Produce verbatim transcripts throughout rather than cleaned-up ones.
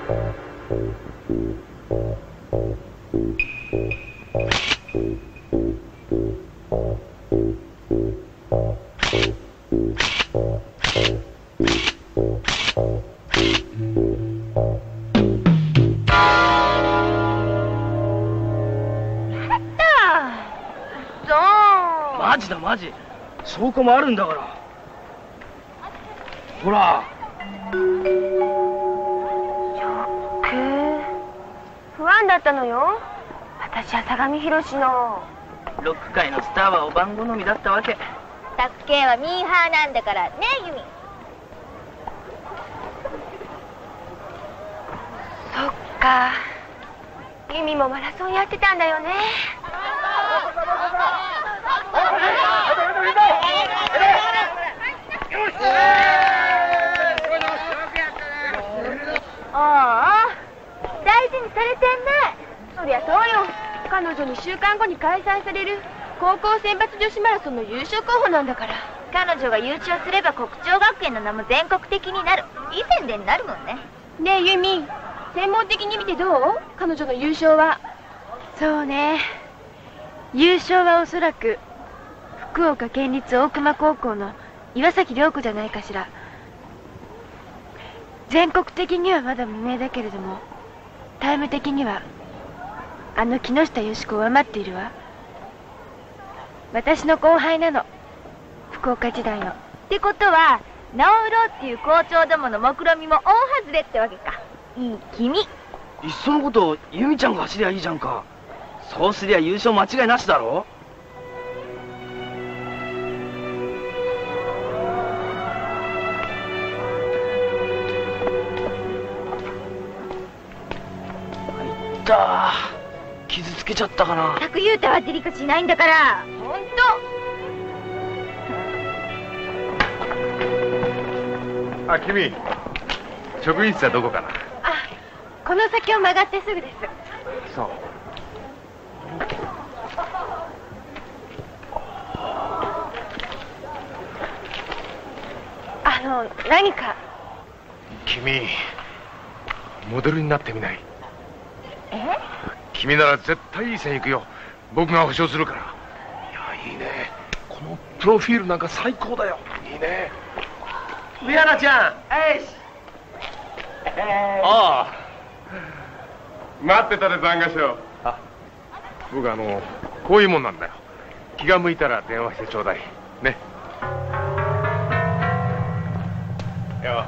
マジだマジ、証拠もあるんだから。ほら。 ショック。不安だったのよ。私は相模博のロック界のスターはおばん好みだったわけ。 タク系はミーハーなんだからね、ユミ。 そっか、ユミもマラソンやってたんだよね。ああ、大事にされてんね。そりゃそうよ。彼女にしゅうかんごに開催される高校選抜女子マラソンの優勝候補なんだから。 彼女が優勝すれば国庁学園の名も全国的になる、いい宣伝になるもんね。 ねえユミ、専門的に見てどう？彼女の優勝は。そうね、優勝はおそらく福岡県立大熊高校の岩崎涼子じゃないかしら。全国的にはまだ無名だけれども、タイム的にはあの木下よし子を上回っているわ。私の後輩なの、福岡時代の。 ってことは直売ろうっていう校長どもの目論見も大外れってわけか。いい君。 いっそのこと由美ちゃんが走りゃいいじゃんか。そうすりゃ優勝間違いなしだろ。いった傷つけちゃったかな。 タクユータはデリカシーないんだから。ほんと。 あ、君、職員室はどこかな。 あ、この先を曲がってすぐです。 そう。 あの、何か。 君、モデルになってみない？ え？ 君なら絶対いい線いくよ。僕が保証するから。いや、いいね。このプロフィールなんか最高だよ。いいね。 上原ちゃん、えいし。 ああ、待ってたで残画賞。あ、僕あのこういうもんなんだよ。気が向いたら電話してちょうだいね。よ。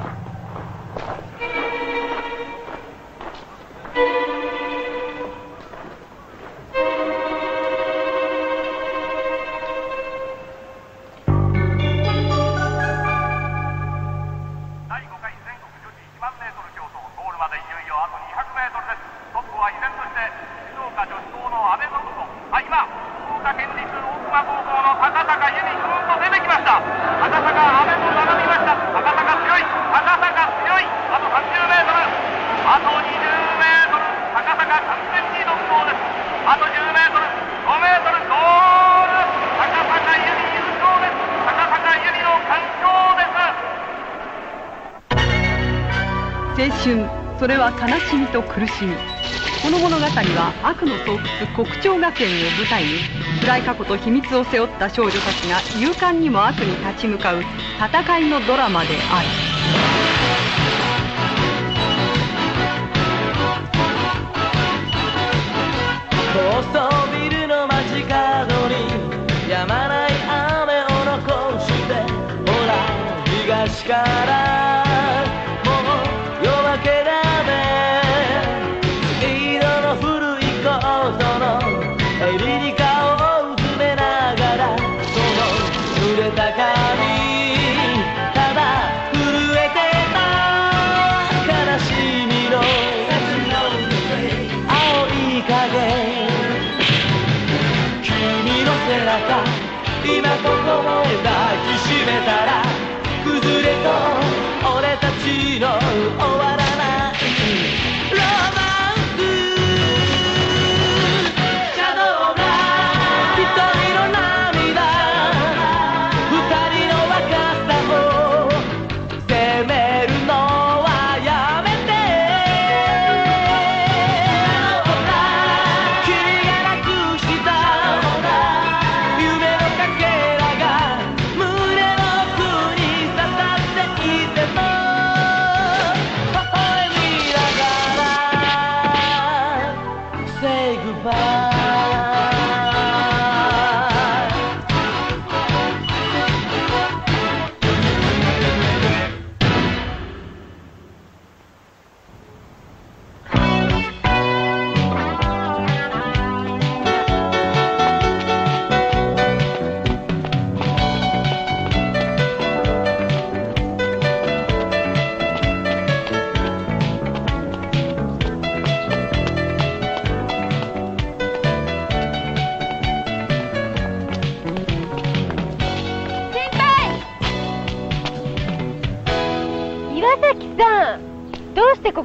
青春、それは悲しみと苦しみ。この物語は悪の巣窟国庁学園を舞台に、暗い過去と秘密を背負った少女たちが勇敢にも悪に立ち向かう戦いのドラマである。 高層ビルの街角に止まない雨を残して、ほら東からただ震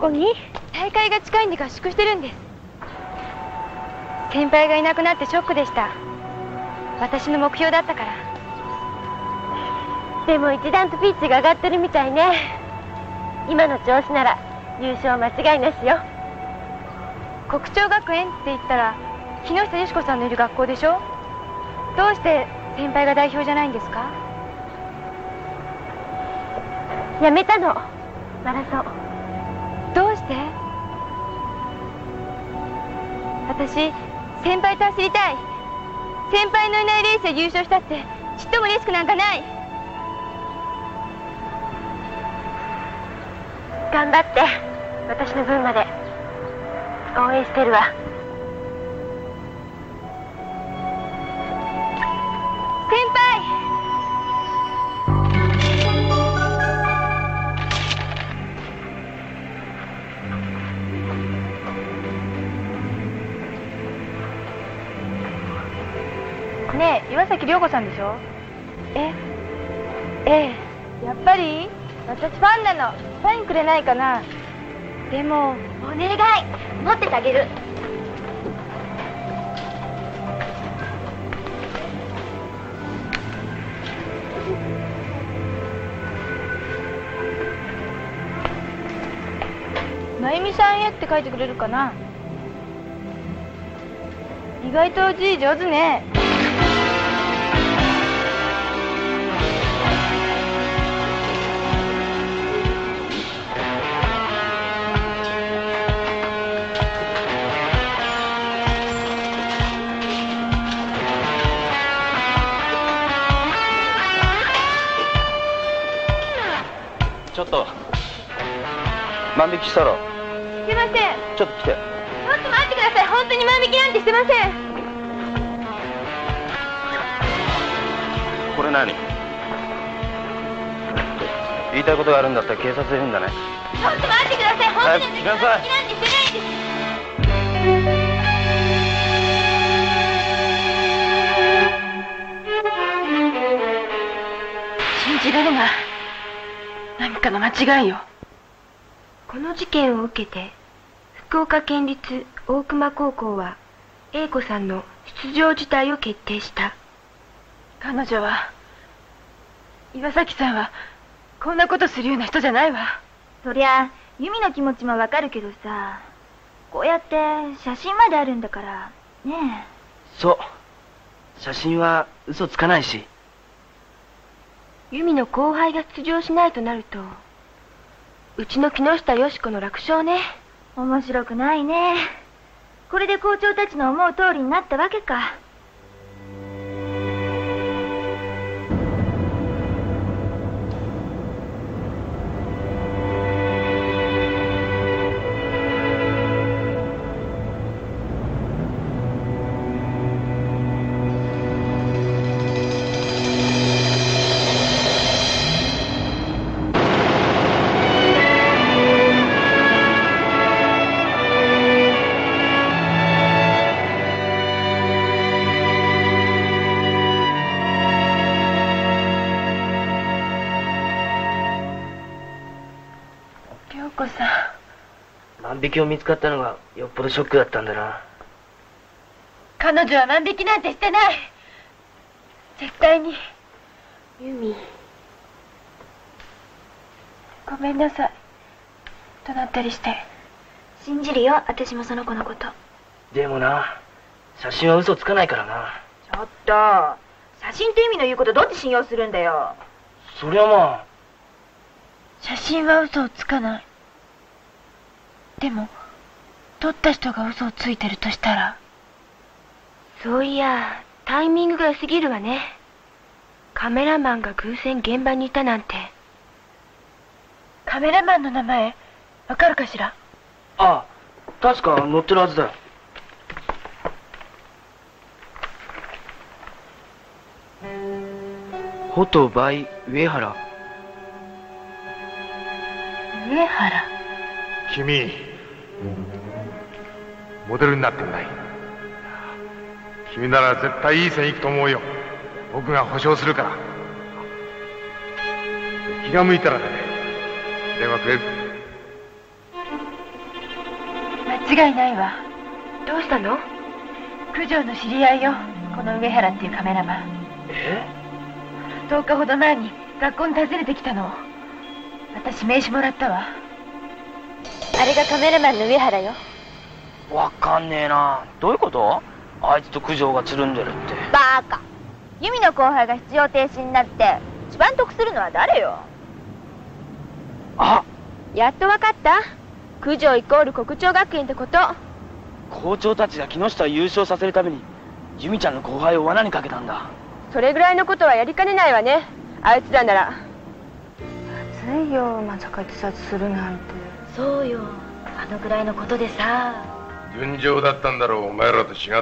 こに？大会が近いんで合宿してるんです。先輩がいなくなってショックでした。私の目標だったから。でも一段とピッチが上がってるみたいね。今の調子なら優勝間違いなしよ。国庁学園って言ったら木下よし子さんのいる学校でしょ。どうして先輩が代表じゃないんですか？やめたの、マラソン。どうして？私先輩と走りたい。先輩のいないレースで優勝したってちっとも嬉しくなんかない。頑張って、私の分まで応援してるわ。先輩！ねえ、岩崎涼子さんでしょ？え？ええ。やっぱり？私ファンなの。サインくれないかな？でも、 お願い、持っててあげる。 まゆみさんへって書いてくれるかな？意外と字上手ね。 ちょっと万引きしたろ。 してません。 ちょっと来て。 ちょっと待ってください。本当に万引きなんてしてません。 これ何？言いたいことがあるんだったら警察で言うんだね。 ちょっと待ってください。本当に来なさい。 万引きなんてしてないんです。信じられない。何かの間違いよ。この事件を受けて福岡県立大熊高校は英子さんの出場辞退を決定した。彼女は、岩崎さんはこんなことするような人じゃないわ。 そりゃ由美の気持ちもわかるけどさ、こうやって写真まであるんだからね。えそう、写真は嘘つかないし。 由美の後輩が出場しないとなると、うちの木下よし子の楽勝ね。 面白くないね。これで校長たちの思う通りになったわけか。 万引きを見つかったのがよっぽどショックだったんだな。 彼女は万引きなんてしてない。絶対に。由美、ごめんなさい。怒鳴ったりして。 信じるよ、私もその子のこと。 でもな、写真は嘘つかないからな。 ちょっと、写真と由美の言うことどうやって信用するんだよ。 そりゃまあ。 写真は嘘をつかない。でも撮った人が嘘をついてるとしたら。そういや、タイミングが良すぎるわね。カメラマンが偶然現場にいたなんて。カメラマンの名前わかるかしら？ ああ、確か載ってるはずだよ。フォトバイ上原。 上原。 君、モデルになってんだい。君なら絶対いい線いくと思うよ。僕が保証するから。気が向いたらね、電話くれる。 違いないわ。 どうしたの？ 九条の知り合いよ、この上原っていうカメラマン。 え？ とおかほど前に学校に訪ねてきたの。私名刺もらったわ。あれがカメラマンの上原よ。 わかんねえな。どういうこと？あいつと九条がつるんでるって。 バーカ。ユミの後輩が必要停止になって一番得するのは誰よ？ あ、 やっとわかった？九条イコール国庁学園ってこと。 校長たちが木下を優勝させるために由美ちゃんの後輩を罠にかけたんだ。 それぐらいのことはやりかねないわね、あいつらなら。 ついよ、まさか自殺するなんて。 そうよ、あのぐらいのことでさ。 純情だったんだろう、お前らと違って。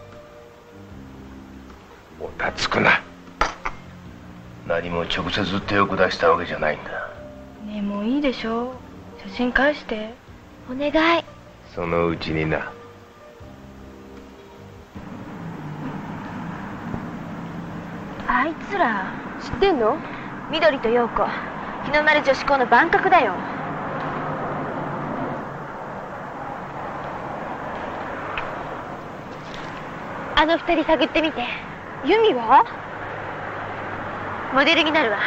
もたつくな。何も直接手を下したわけじゃないんだ。 ねえ、もういいでしょ。写真返して。 お願い。 そのうちにな。 あいつら知ってんの？ 緑と陽子、日の丸女子校の番角だよ。あの二人探ってみて。 由美は？ モデルになるわ。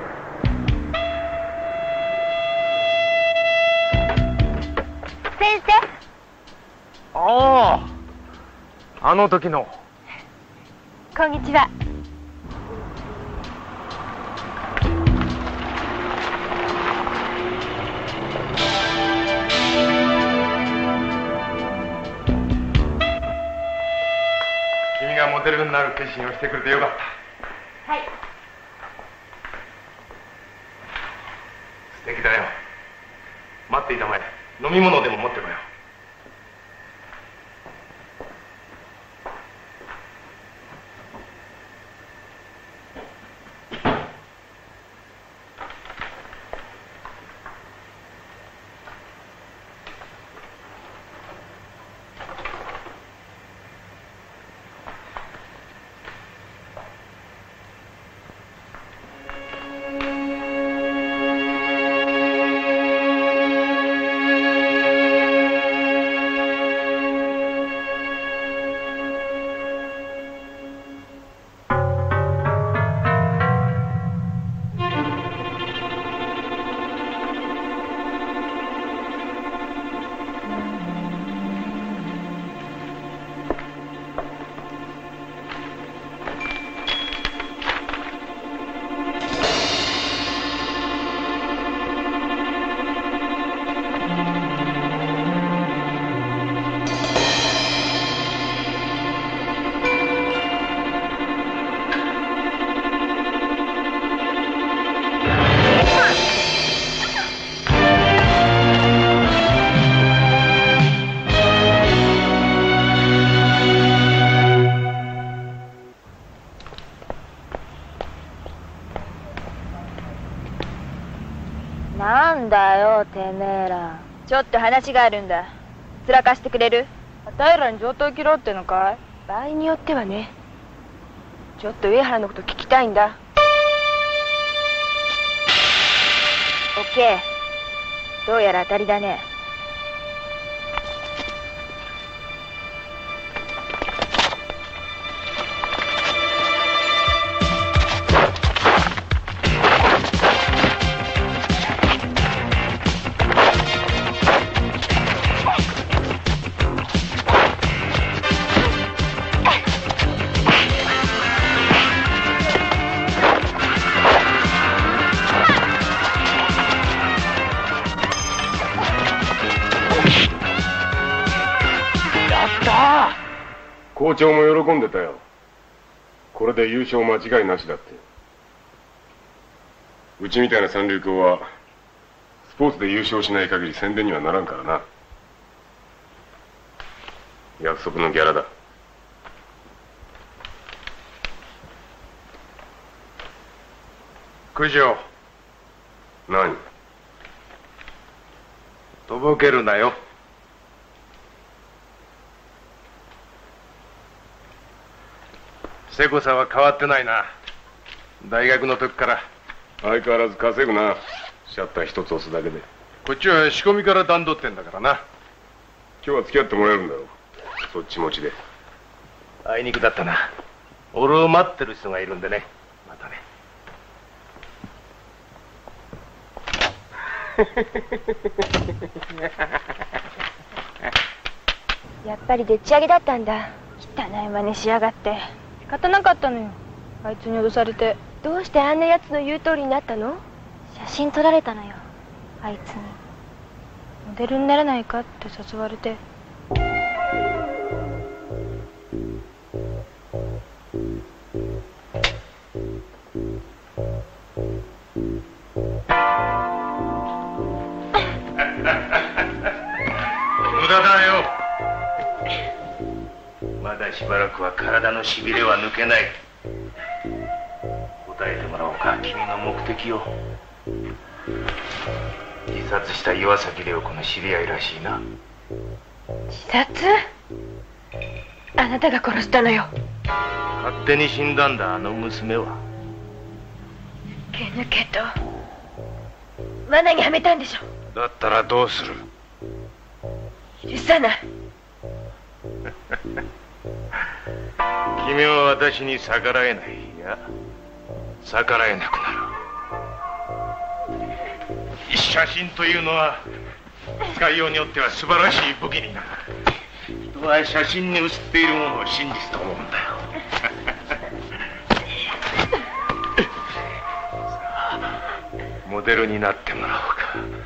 先生。 ああ、あの時の。 こんにちは。 君がモデルになる決心をしてくれてよかった。 はい。 素敵だよ。待っていたまえ。飲み物でも持ってこよう。 なんだよ、てめえら。ちょっと話があるんだ。つらかしてくれる？ あたいらに上等切ろうってのかい？ 場合によってはね。ちょっと上原のこと聞きたいんだ。 オッケー。どうやら当たりだね。 校長も喜んでたよ。これで優勝間違いなしだって。うちみたいな三流校はスポーツで優勝しない限り宣伝にはならんからな。約束のギャラだ。九条。何？とぼけるなよ。せこさは変わってないな。大学の時から。相変わらず稼ぐな。シャッター一つ押すだけで。こっちは仕込みから段取ってんだからな。 今日は付き合ってもらえるんだろう。そっち持ちで。 あいにくだったな。俺を待ってる人がいるんでね。またね。 やっぱりでっち上げだったんだ。 汚い真似しやがって。 仕方なかったのよ、あいつに脅されて。 どうしてあんなやつの言う通りになったの？ 写真撮られたのよ、あいつに。 モデルにならないかって誘われて。 無駄だよ。まだしばらくは体のしびれは抜けない。答えてもらおうか、君の目的を。自殺した岩崎玲子の知り合いらしいな。 自殺？あなたが殺したのよ。 勝手に死んだんだ、あの娘は。 毛抜けと罠にはめたんでしょ。 だったらどうする？ 許さない。 君は私に逆らえない。いや、逆らえなくなる。写真というのは使いようによっては素晴らしい武器になる。人は写真に写っているものを真実と思うんだよ。さあ、モデルになってもらおうか。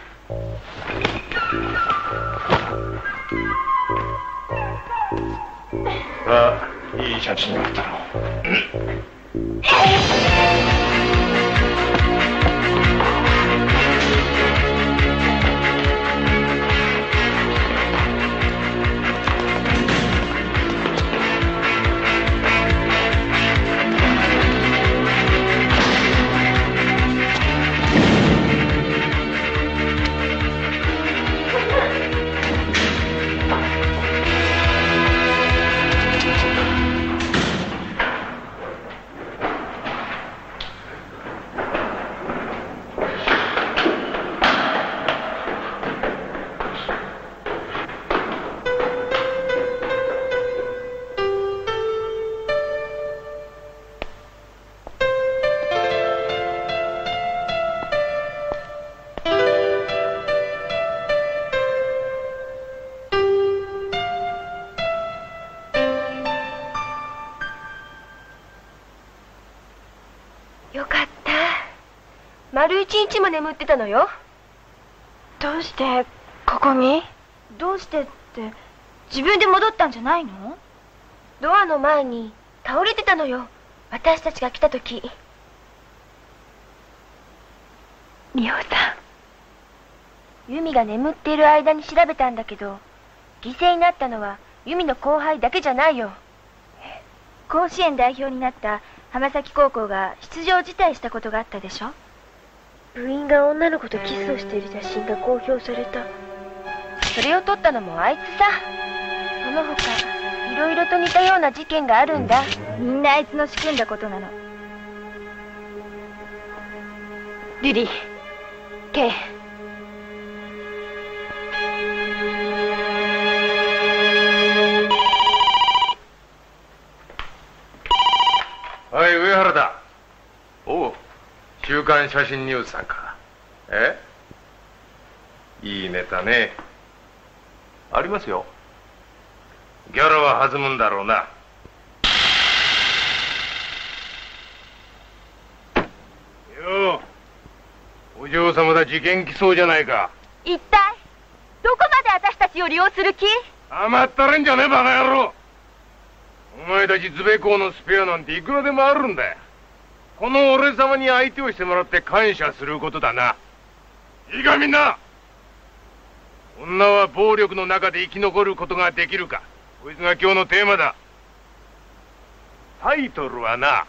ああ、いい写真だったろ。 丸一日も眠ってたのよ。 どうしてここに？どうしてって自分で戻ったんじゃないの？ ドアの前に倒れてたのよ、私たちが来た時。 美穂さん、由美が眠っている間に調べたんだけど、犠牲になったのは由美の後輩だけじゃないよ。 甲子園代表になった浜崎高校が出場辞退したことがあったでしょ。 部員が女の子とキスをしている写真が公表された。それを撮ったのもあいつさ。その他いろいろと似たような事件があるんだ。 みんなあいつの仕組んだことなの。 リリー、ケイ。 はい、上原だ。おう、週刊写真ニュースさんか。え？いいネタね。ありますよ。ギャラは弾むんだろうな。よう、お嬢様だ、事件来そうじゃないか。 一体どこまで私たちを利用する気？ 甘ったれんじゃねえバカ野郎。お前たちズベ校のスペアなんていくらでもあるんだよ。この俺様に相手をしてもらって感謝することだな。いいかみんな。女は暴力の中で生き残ることができるか、こいつが今日のテーマだ。タイトルはな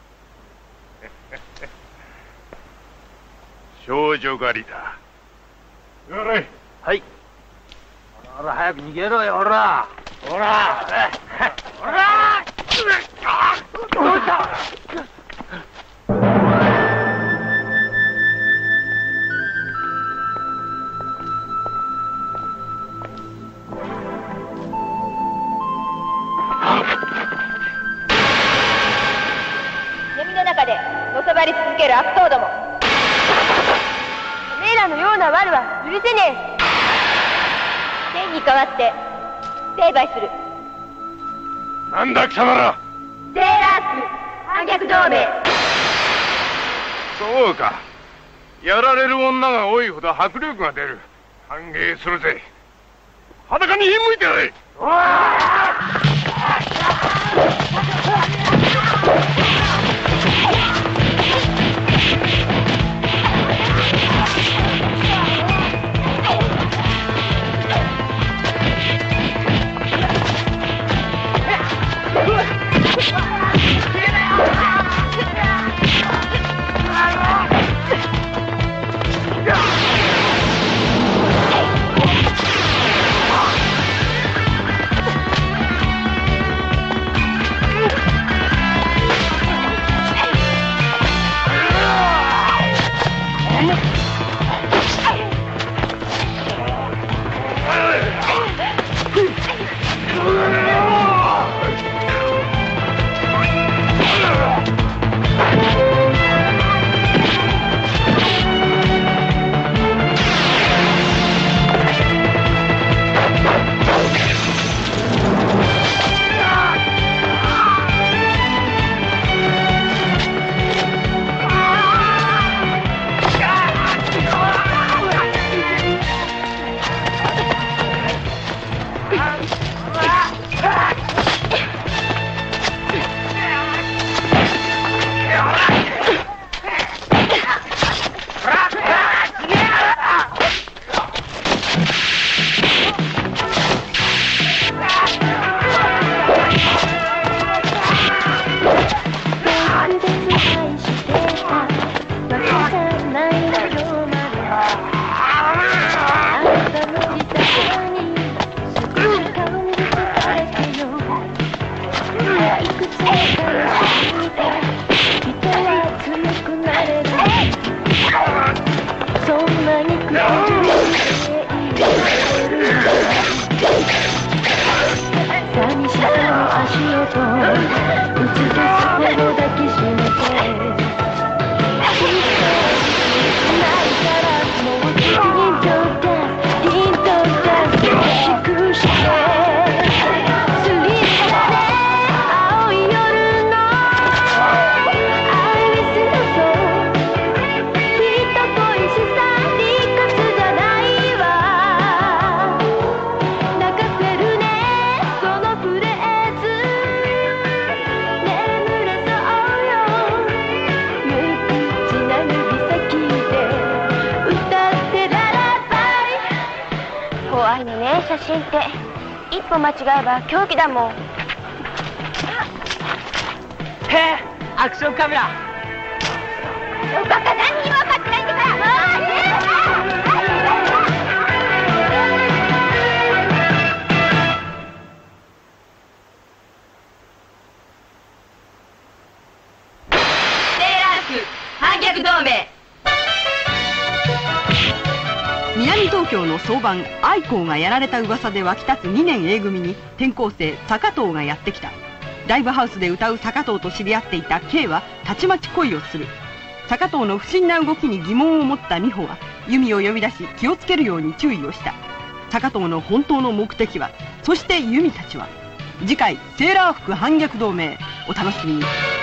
少女狩りだ。やれ。 はい。ほら早く逃げろよ、ほら。ほら。ほら。どうした？ ばり続ける悪党ども、おめえらのような悪は許せねえ。天に代わって成敗する。 なんだ貴様ら。 セーラー服反逆同盟。 そうか、やられる女が多いほど迫力が出る。歓迎するぜ。裸に火向いてやれ。 写真って一歩間違えば狂気だもん。へえ、アクションカメラ。 おバカ、何にも分かってないんだから。 セーラー服反逆同盟。南東京の早晩、愛好がやられた噂で沸き立つにねん A 組に転校生坂東がやってきた。ライブハウスで歌う坂東と知り合っていた K はたちまち恋をする。坂東の不審な動きに疑問を持った美穂は由美を呼び出し気をつけるように注意をした。坂東の本当の目的は、そして由美たちは。次回セーラー服反逆同盟、お楽しみに。